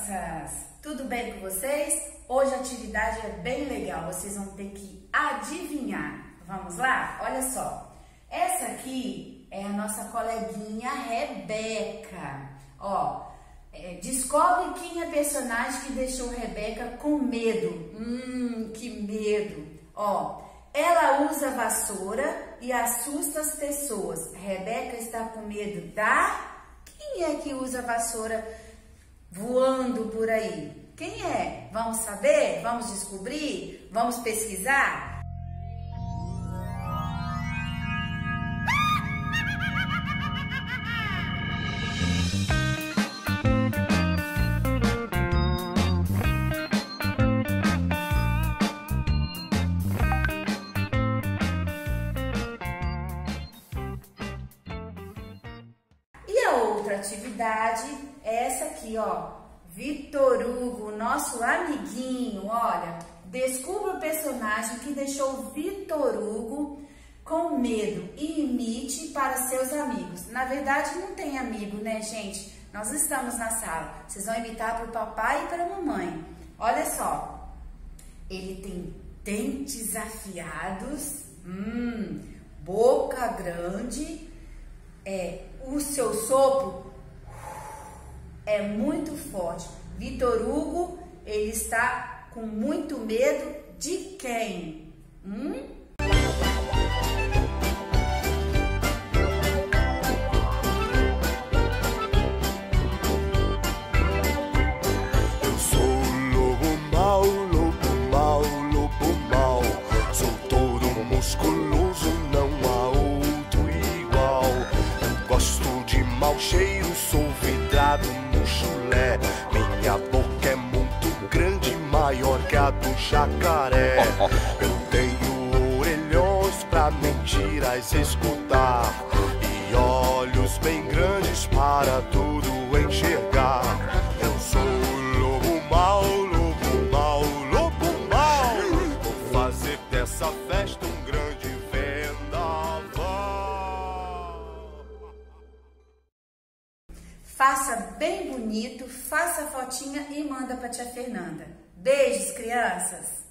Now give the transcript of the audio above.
crianças! Tudo bem com vocês? Hoje a atividade é bem legal, vocês vão ter que adivinhar. Vamos lá? Olha só, essa aqui é a nossa coleguinha Rebeca. Ó, descobre quem é a personagem que deixou Rebeca com medo. Que medo! Ó, ela usa vassoura e assusta as pessoas. Rebeca está com medo da... Quem é que usa vassoura voando por aí? Quem é? Vamos saber? Vamos descobrir? Vamos pesquisar? Outra atividade é essa aqui, ó. Vitor Hugo, nosso amiguinho, olha, descubra o personagem que deixou Vitor Hugo com medo e imite para seus amigos. Na verdade, não tem amigo, né, gente? Nós estamos na sala. Vocês vão imitar para o papai e para a mamãe. Olha só. Ele tem dentes afiados, boca grande, o seu sopro é muito forte. Vitor Hugo, ele está com muito medo de quem? Eu sou o lobo mau, lobo mau, lobo mau. Sou todo musculoso, não há outro igual. Eu gosto de mau cheiro, sou vidrado no chulé. Minha boca é muito grande, maior que a do jacaré. Eu tenho orelhões pra mentiras escutar e olhos bem grandes para tudo enxergar. Eu sou o lobo mau, lobo mau, lobo mau. Vou fazer dessa festa um grande vendaval. Faça bem bonito, faça a fotinha e manda para tia Fernanda. Beijos, crianças!